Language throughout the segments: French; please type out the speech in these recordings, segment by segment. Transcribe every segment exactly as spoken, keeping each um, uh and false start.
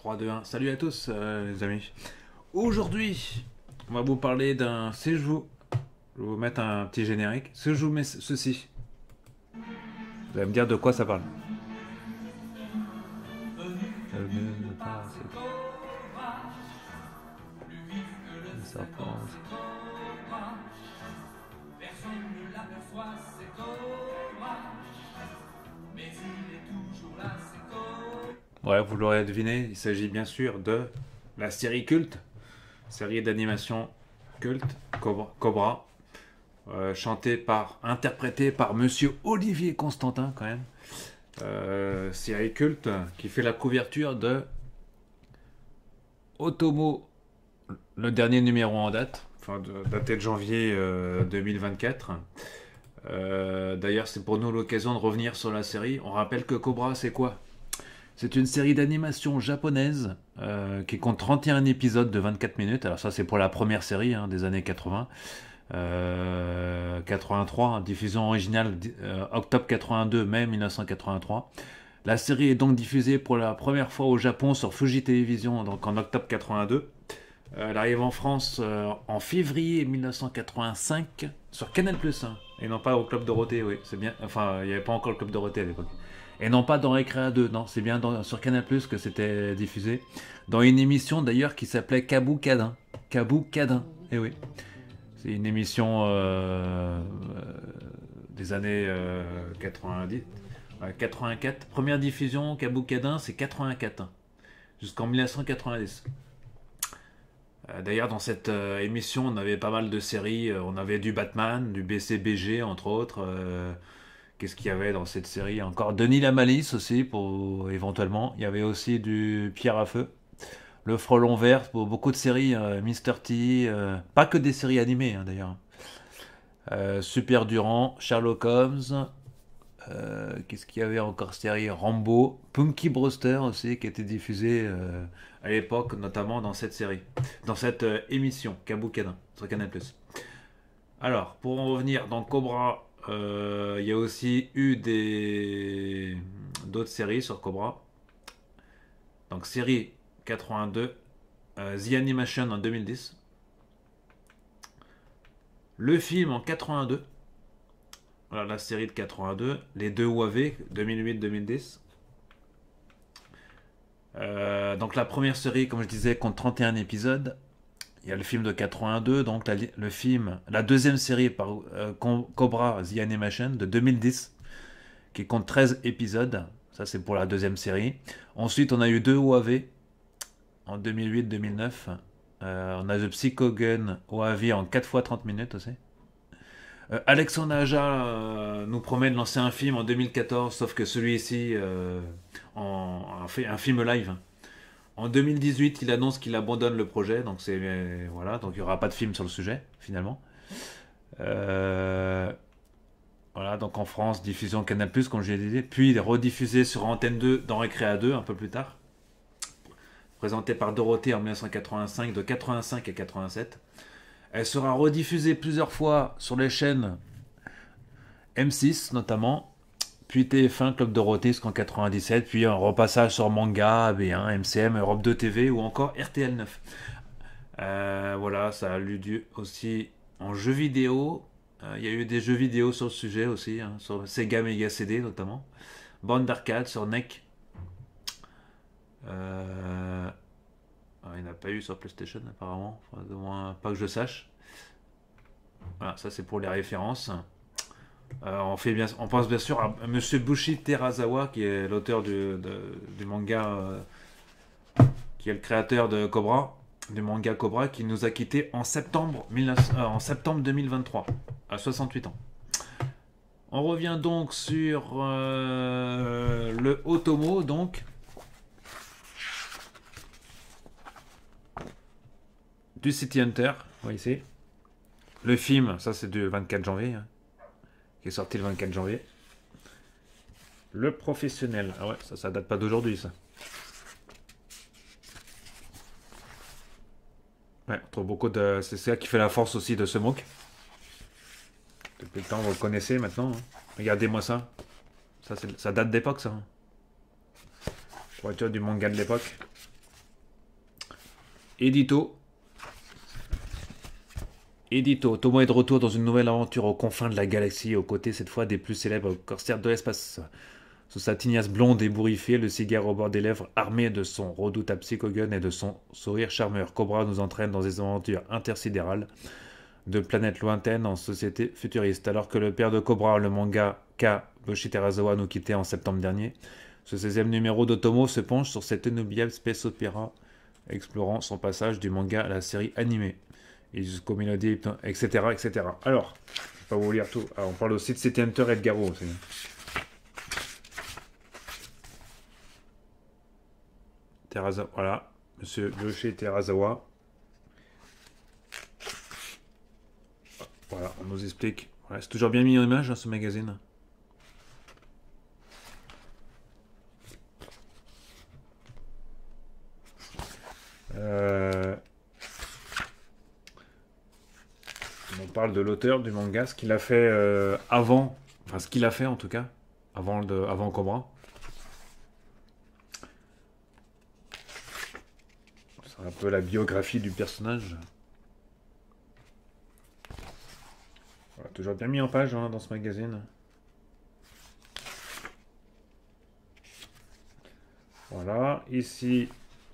trois, deux, un. Salut à tous, euh, les amis. Aujourd'hui, on va vous parler d'un. Si je vous. Je vais vous mettre un petit générique. Si je vous mets ce- ceci, vous allez me dire de quoi ça parle. Ouais, vous l'aurez deviné, il s'agit bien sûr de la série culte, série d'animation culte, Cobra, Cobra euh, chantée par, interprétée par Monsieur Olivier Constantin quand même. Euh, série culte qui fait la couverture de Otomo, le dernier numéro en date, enfin de, daté de janvier euh, deux mille vingt-quatre. Euh, D'ailleurs, c'est pour nous l'occasion de revenir sur la série. On rappelle que Cobra, c'est quoi? C'est une série d'animation japonaise euh, qui compte trente et un épisodes de vingt-quatre minutes. Alors ça, c'est pour la première série hein, des années quatre-vingts. Euh, quatre-vingt-trois, hein, diffusion originale euh, octobre quatre-vingt-deux, mai mille neuf cent quatre-vingt-trois. La série est donc diffusée pour la première fois au Japon sur Fuji Television donc en octobre quatre-vingt-deux. Euh, elle arrive en France euh, en février mille neuf cent quatre-vingt-cinq sur Canal plus, hein, et non pas au Club Dorothée, oui, c'est bien. Enfin, il n'y avait pas encore le Club Dorothée à l'époque. Et non pas dans Récréa deux, non, c'est bien dans, sur Canal plus que c'était diffusé. Dans une émission d'ailleurs qui s'appelait Kabou Cadin. Kabou Cadin, eh oui. C'est une émission euh, euh, des années euh, quatre-vingt-dix, euh, quatre-vingt-quatre. Première diffusion, Kabou Cadin, c'est quatre-vingt-quatre, hein, jusqu'en mille neuf cent quatre-vingt-dix. Euh, D'ailleurs, dans cette euh, émission, on avait pas mal de séries. Euh, on avait du Batman, du B C B G, entre autres. Euh, Qu'est-ce qu'il y avait dans cette série? Encore Denis Lamalisse aussi, pour éventuellement. Il y avait aussi du Pierre à Feu. Le Frelon Vert, pour beaucoup de séries. euh, Mister T, euh, pas que des séries animées hein, d'ailleurs. Euh, Super Durand, Sherlock Holmes. euh, Qu'est-ce qu'il y avait encore série? Rambo. Punky Brewster aussi, qui était diffusé euh, à l'époque, notamment dans cette série. Dans cette euh, émission, Kabou Cadin, sur Canal plus. Alors, pour en revenir dans Cobra, euh, il y a aussi eu des d'autres séries sur Cobra. Donc, série quatre-vingt-deux, euh, The Animation en deux mille dix, le film en quatre-vingt-deux, voilà la série de quatre-vingt-deux, les deux O A V deux mille huit deux mille dix. Euh, donc, la première série, comme je disais, compte trente et un épisodes. Il y a le film de quatre-vingt-deux, donc la, le film, la deuxième série par euh, Cobra The Animation de deux mille dix, qui compte treize épisodes. Ça, c'est pour la deuxième série. Ensuite, on a eu deux O A V en deux mille huit deux mille neuf. Euh, on a The Psycho Gun O A V en quatre fois trente minutes aussi. Euh, Alexandre Aja euh, nous promet de lancer un film en deux mille quatorze, sauf que celui-ci, euh, en, en fait un film live. En deux mille dix-huit, il annonce qu'il abandonne le projet, donc c'est euh, voilà, donc il n'y aura pas de film sur le sujet finalement. Euh, voilà, donc en France, diffusion Canal plus, comme je l'ai dit, puis rediffusé sur Antenne deux dans Récréa deux un peu plus tard. Présenté par Dorothée en mille neuf cent quatre-vingt-cinq, de quatre-vingt-cinq à quatre-vingt-sept. Elle sera rediffusée plusieurs fois sur les chaînes M six notamment, puis T F un, Club Dorothée jusqu'en quatre-vingt-dix-sept, puis un repassage sur Manga, A B un, M C M, Europe deux T V ou encore R T L neuf. Euh, voilà, ça a eu lieu aussi en jeux vidéo. Euh, Il y a eu des jeux vidéo sur le sujet aussi, hein, sur Sega Mega C D notamment. Bande d'arcade sur N E C. Euh, ah, il n'y en a pas eu sur PlayStation apparemment, enfin, de moins pas que je sache. Voilà, ça c'est pour les références. Euh, on, fait bien, on pense bien sûr à Monsieur Bushi Terazawa, qui est l'auteur du, de- du manga, euh, qui est le créateur de Cobra, du manga Cobra, qui nous a quittés en septembre, mille neuf cents, euh, en septembre deux mille vingt-trois, à soixante-huit ans. On revient donc sur euh, le Otomo, donc, du City Hunter, vous voyez ici. Le film, ça c'est du vingt-quatre janvier, hein, qui est sorti le vingt-quatre janvier. Le professionnel, ah ouais, ça, ça date pas d'aujourd'hui, ça. Ouais, on trouve beaucoup de. C'est ça qui fait la force aussi de ce M O C. Depuis le temps, vous le connaissez maintenant, hein. Regardez-moi ça. Ça, c'est- ça date d'époque, ça, hein. Voiture du manga de l'époque. Édito. Édito. Tomo est de retour dans une nouvelle aventure aux confins de la galaxie, aux côtés cette fois des plus célèbres corsaires de l'espace. Sous sa tignasse blonde ébouriffée, le cigare au bord des lèvres, armé de son redoutable psychogun et de son sourire charmeur, Cobra nous entraîne dans des aventures intersidérales de planètes lointaines en société futuriste. Alors que le père de Cobra, le mangaka Boshi Terazawa, nous quittait en septembre dernier, ce seizième numéro d'Otomo se penche sur cette inoubliable space opéra, explorant son passage du manga à la série animée, et jusqu'aux mélodies, et cetera, et cetera. Alors, je ne vais pas vous lire tout. Alors, on parle aussi de City Hunter et de Garo aussi. Terazawa, voilà, Monsieur Yoshi Terazawa. Voilà, on nous explique. Ouais, c'est toujours bien mis en image, hein, ce magazine. Euh... On parle de l'auteur du manga, ce qu'il a fait euh, avant, enfin ce qu'il a fait en tout cas, avant, de, avant Cobra. C'est un peu la biographie du personnage. Voilà, toujours bien mis en page hein, dans ce magazine. Voilà, ici,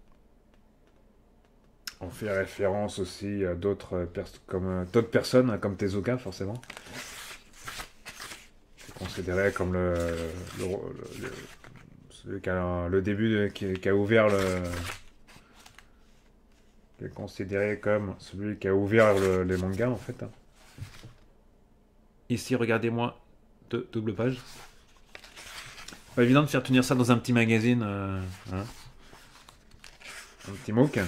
on fait référence aussi à d'autres pers comme d'autres personnes, hein, comme Tezuka forcément. C'est considéré comme le, le, le, le, celui qui a, le début de, qui, qui a ouvert le. Qui est considéré comme celui qui a ouvert le, les mangas en fait. Hein. Ici, regardez-moi, de double page. Pas évident de faire tenir ça dans un petit magazine. Euh, hein. Un petit MOOC.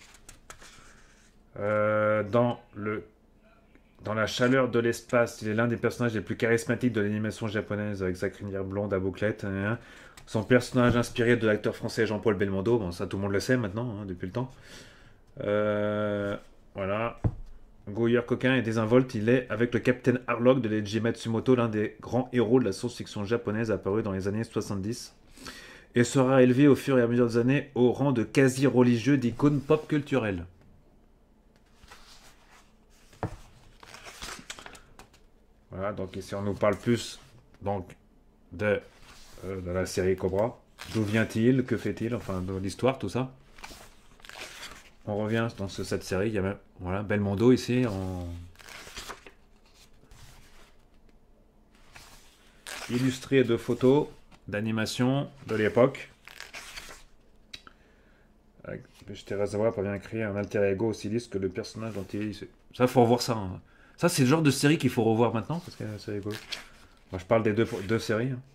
Euh, dans, le, dans la chaleur de l'espace, il est l'un des personnages les plus charismatiques de l'animation japonaise, avec sa crinière blonde à bouclettes. Hein. Son personnage inspiré de l'acteur français Jean-Paul Belmondo. Bon, ça tout le monde le sait maintenant, hein, depuis le temps. Euh, voilà. Gouilleur coquin et désinvolte, il est, avec le Capitaine Harlock de Leiji Matsumoto, l'un des grands héros de la science-fiction japonaise apparu dans les années soixante-dix, et sera élevé au fur et à mesure des années au rang de quasi-religieux d'icône pop culturelle. Voilà, donc ici on nous parle plus donc, de, euh, de la série Cobra. D'où vient-il, que fait-il, enfin de l'histoire, tout ça. On revient dans ce, cette série, il y a même voilà, Belmondo ici en illustré de photos d'animation de l'époque. Terazawa parvient à créer un alter ego aussi lisse que le personnage dont il est. Ça, faut revoir ça. Hein. Ça, c'est le genre de série qu'il faut revoir maintenant parce que c'est rigolo. Moi, je parle des deux, deux séries. Hein.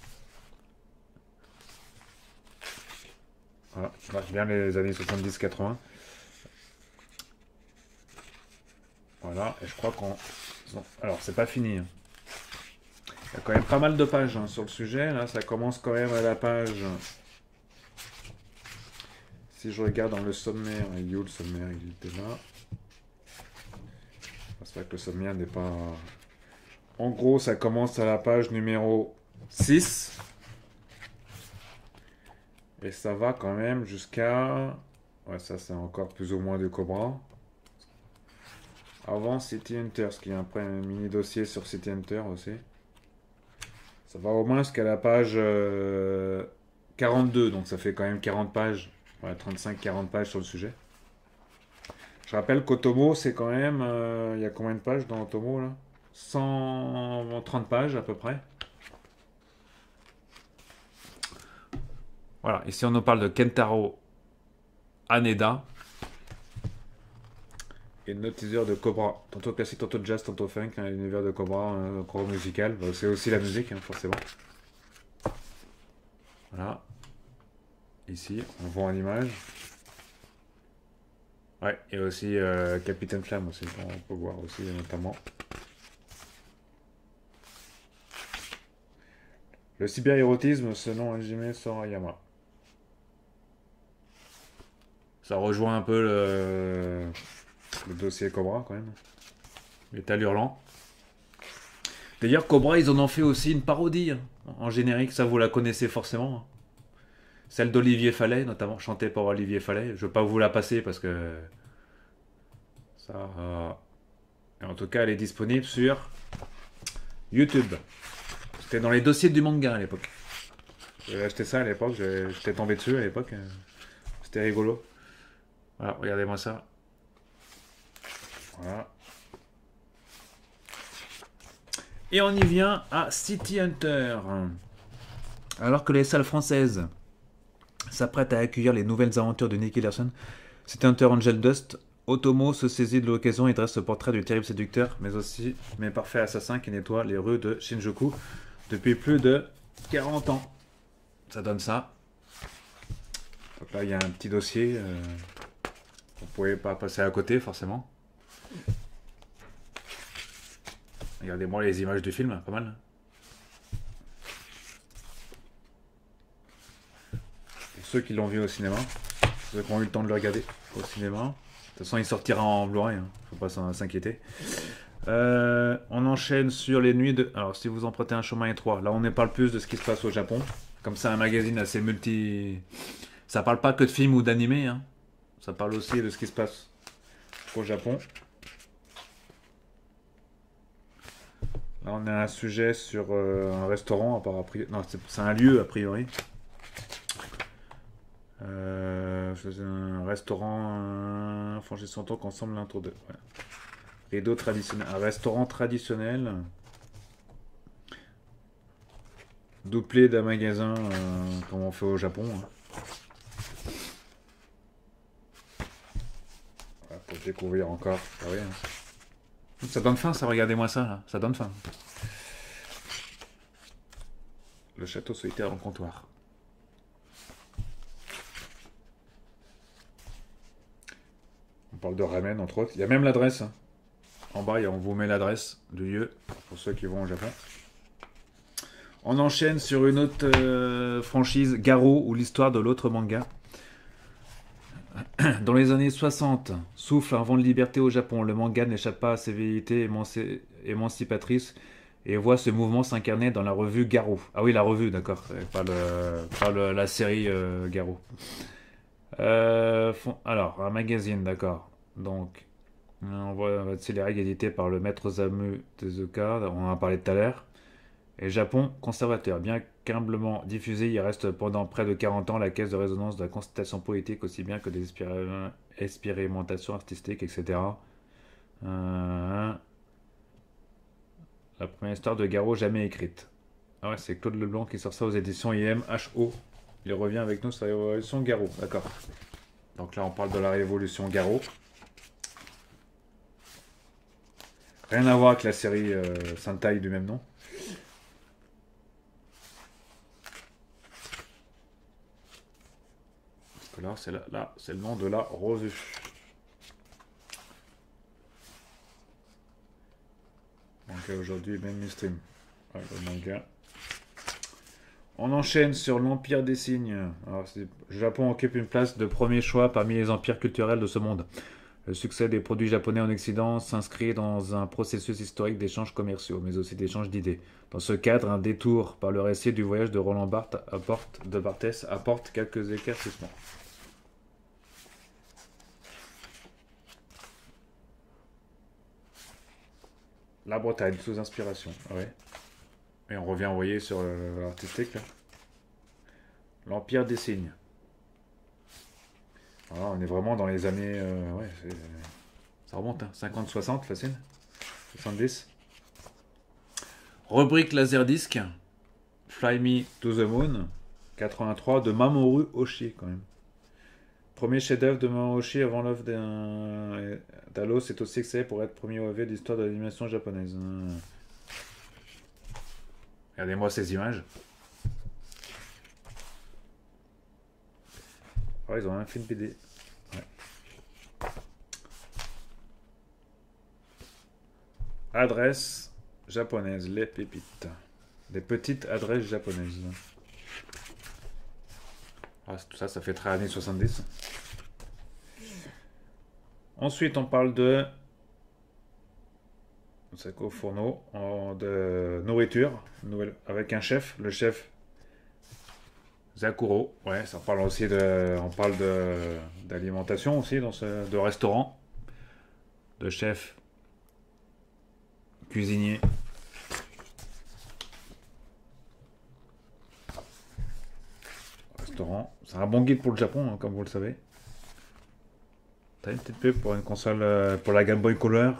Voilà, je marche bien les années soixante-dix quatre-vingts. Voilà, et je crois qu'on... Alors, c'est pas fini. Hein. Il y a quand même pas mal de pages hein, sur le sujet. Là, ça commence quand même à la page... Si je regarde dans le sommaire... Il est où le sommaire? Il était là. C'est vrai que le sommaire n'est pas... En gros, ça commence à la page numéro six. Et ça va quand même jusqu'à... Ouais, ça, c'est encore plus ou moins du Cobra. Avant City Hunter, ce qui est après un mini dossier sur City Hunter aussi. Ça va au moins jusqu'à la page euh, quarante-deux, donc ça fait quand même quarante pages, ouais, trente-cinq quarante pages sur le sujet. Je rappelle qu'Otomo, c'est quand même... Euh, il y a combien de pages dans Otomo là? cent trente pages à peu près. Voilà, ici on nous parle de Kentaro Haneda. Et le teaser de Cobra, tantôt classique, tantôt jazz, tantôt funk, hein, l'univers de Cobra, un gros musical, bah, c'est aussi la musique, hein, forcément. Voilà. Ici, on voit en image. Ouais, et aussi euh, Capitaine Flamme aussi, on peut voir aussi notamment. Le cyber-érotisme selon Hajime Sorayama. Ça rejoint un peu le... Le dossier Cobra, quand même. Métal hurlant. D'ailleurs, Cobra, ils en ont fait aussi une parodie. Hein, en générique, ça, vous la connaissez forcément. Celle d'Olivier Fallet, notamment, chantée par Olivier Fallet. Je ne veux pas vous la passer parce que ça. euh, En tout cas, elle est disponible sur YouTube. C'était dans les dossiers du manga à l'époque. J'avais acheté ça à l'époque, j'ai- j'étais tombé dessus à l'époque. euh, C'était rigolo. Voilà, regardez-moi ça. Voilà. Et on y vient à City Hunter. Alors que les salles françaises s'apprêtent à accueillir les nouvelles aventures de Nicky Larson, City Hunter Angel Dust, Otomo se saisit de l'occasion et dresse le portrait du terrible séducteur, mais aussi mais parfait assassin qui nettoie les rues de Shinjuku depuis plus de quarante ans. Ça donne ça. Donc là, il y a un petit dossier. Euh, vous ne pouvez pas passer à côté, forcément. Regardez-moi les images du film, pas mal. Pour ceux qui l'ont vu au cinéma, ceux qui ont eu le temps de le regarder au cinéma. De toute façon, il sortira en Blu-ray, hein. Faut pas s'inquiéter. Euh, on enchaîne sur les nuits de... Alors, si vous empruntez un chemin étroit, là, on ne parle plus de ce qui se passe au Japon. Comme c'est un magazine assez multi... Ça parle pas que de films ou d'animés, hein. Ça parle aussi de ce qui se passe au Japon. Là, on a un sujet sur euh, un restaurant, à part a priori... Non, c'est un lieu, a priori. Euh, un restaurant, un... franchissez son temps qu'ensemble l'un tour de... Ouais. Rideau traditionnel. Un restaurant traditionnel. Doublé d'un magasin, euh, comme on fait au Japon. Hein. Voilà, pour découvrir encore. Ah oui, hein. Ça donne faim, ça, regardez-moi ça, là. Ça donne faim. Le château solitaire en comptoir. On parle de ramen, entre autres. Il y a même l'adresse. Hein. En bas, on vous met l'adresse du lieu, pour ceux qui vont au Japon. On enchaîne sur une autre euh, franchise, Garo, ou l'histoire de l'autre manga. Dans les années soixante, souffle un vent de liberté au Japon. Le manga n'échappe pas à ses velléités émanci- émancipatrices et voit ce mouvement s'incarner dans la revue Garo. Ah oui, la revue, d'accord, pas, le, pas le, la série euh, Garo. Euh, fon- alors, un magazine, d'accord. Donc, on voit les règles éditées par le maître Osamu Tezuka, on en a parlé tout à l'heure. Et Japon, conservateur. Bien qu'humblement diffusé, il reste pendant près de quarante ans la caisse de résonance de la constatation politique aussi bien que des expéri- expérimentations artistiques, et cetera. Euh, la première histoire de Garo jamais écrite. Ah ouais, c'est Claude Leblanc qui sort ça aux éditions I M H O. Il revient avec nous sur la révolution Garo, d'accord. Donc là, on parle de la révolution Garo. Rien à voir avec la série euh, Sentai du même nom. Là, c'est là, là c'est le nom de la revue. Manga aujourd'hui, même stream. Ouais, le manga. On enchaîne sur l'Empire des Signes. Alors, le Japon occupe une place de premier choix parmi les empires culturels de ce monde. Le succès des produits japonais en Occident s'inscrit dans un processus historique d'échanges commerciaux, mais aussi d'échanges d'idées. Dans ce cadre, un détour par le récit du voyage de Roland Barthes apporte, de Barthès apporte quelques éclaircissements. La Bretagne, sous inspiration. Ouais. Et on revient envoyer sur euh, l'artistique. L'Empire des Signes. Voilà, on est vraiment dans les années... Euh, ouais, ça remonte, hein, cinquante soixante, facile. soixante-dix. Rubrique Laserdisc. Fly Me to the Moon. quatre-vingt-trois de Mamoru Oshii, quand même. Premier chef-d'œuvre de Mamoru Oshii avant l'œuvre d'un... d'Halo, c'est aussi excellent pour être premier O V de l'histoire de l'animation japonaise. Regardez-moi ces images. Oh, ils ont un film P D. Ouais. Adresse japonaise, les pépites. Des petites adresses japonaises. Ah, tout ça, ça fait très années soixante-dix. Ensuite, on parle de Sako Fourneau, de nourriture, avec un chef. Le chef Zakuro, ouais, ça parle aussi de, on parle de d'alimentation aussi dans ce, de restaurant, de chef, cuisinier, restaurant. C'est un bon guide pour le Japon, hein, comme vous le savez. T'as une petite pub pour une console, euh, pour la Game Boy Color.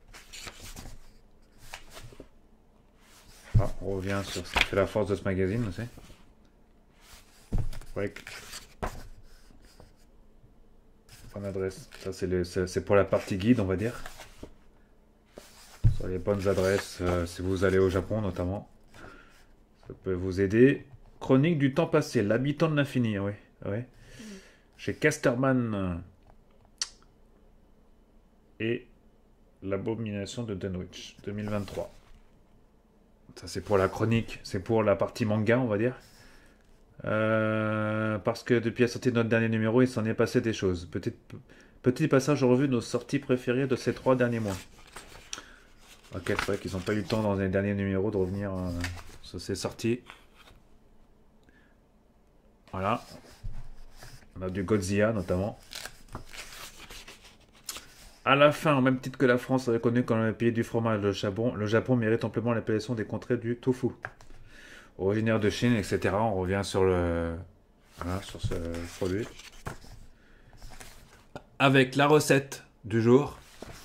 Ah, on revient sur ce qui fait la force de ce magazine aussi. Ouais. Bonne adresse. Ça, c'est le- c'est- c'est pour la partie guide, on va dire. Sur les bonnes adresses, euh, si vous allez au Japon notamment. Ça peut vous aider. Chronique du temps passé, l'habitant de l'infini, oui. Oui. Chez Casterman euh, et l'abomination de Dunwich, deux mille vingt-trois. Ça, c'est pour la chronique, c'est pour la partie manga, on va dire. Euh, parce que depuis la sortie de notre dernier numéro, il s'en est passé des choses. Petit, petit passage en revue de nos sorties préférées de ces trois derniers mois. Ok, c'est vrai qu'ils n'ont pas eu le temps dans les derniers numéros de revenir euh, sur ces sorties. Voilà. On a du Godzilla notamment. À la fin, au même titre que la France est reconnue comme le pays du fromage, le Japon, le Japon mérite amplement l'appellation des contrées du tofu. Originaire de Chine, et cetera. On revient sur le, voilà, sur ce produit. Avec la recette du jour.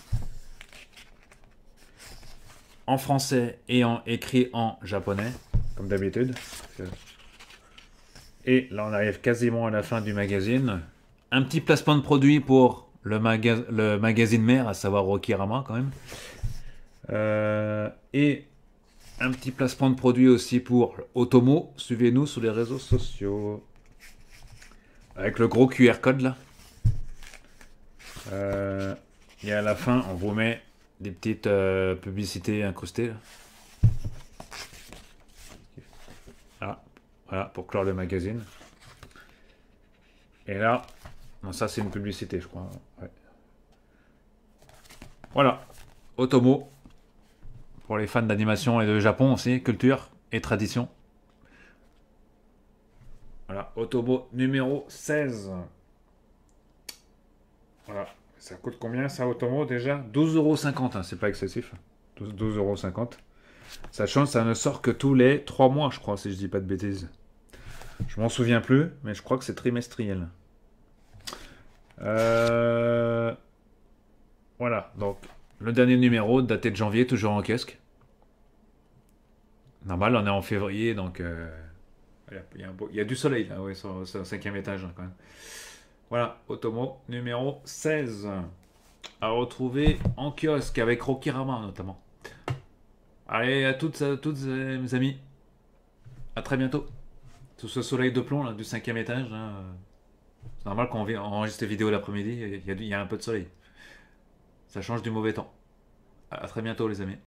En français et en écrit en japonais, comme d'habitude. Et là, on arrive quasiment à la fin du magazine. Un petit placement de produit pour le, maga le magazine mère, à savoir Rokirama quand même. Euh, et un petit placement de produit aussi pour Otomo. Suivez-nous sur les réseaux sociaux. Avec le gros Q R code là. Euh, et à la fin, on vous met des petites euh, publicités incrustées là. Ah, voilà, pour clore le magazine. Et là, non, ça c'est une publicité, je crois. Ouais. Voilà, Otomo. Pour les fans d'animation et de Japon aussi, culture et tradition. Voilà, Otomo numéro seize. Voilà, ça coûte combien ça, Otomo déjà? douze euros cinquante, hein, c'est pas excessif. douze euros cinquante. Sachant que ça ne sort que tous les trois mois, je crois, si je dis pas de bêtises. Je m'en souviens plus, mais je crois que c'est trimestriel. Euh... Voilà, donc le dernier numéro, daté de janvier, toujours en kiosque. Normal, on est en février, donc euh, il, y a, il, y a beau, il y a du soleil là, ouais, sur, sur le cinquième étage hein, quand même. Voilà, Otomo numéro seize. À retrouver en kiosque avec Rokirama notamment. Allez, à toutes, à toutes euh, mes amis. À très bientôt. Sous ce soleil de plomb là, du cinquième étage. Là, euh, c'est normal quand on enregistre des vidéos l'après-midi, il y, a, il y a un peu de soleil. Ça change du mauvais temps. À très bientôt les amis.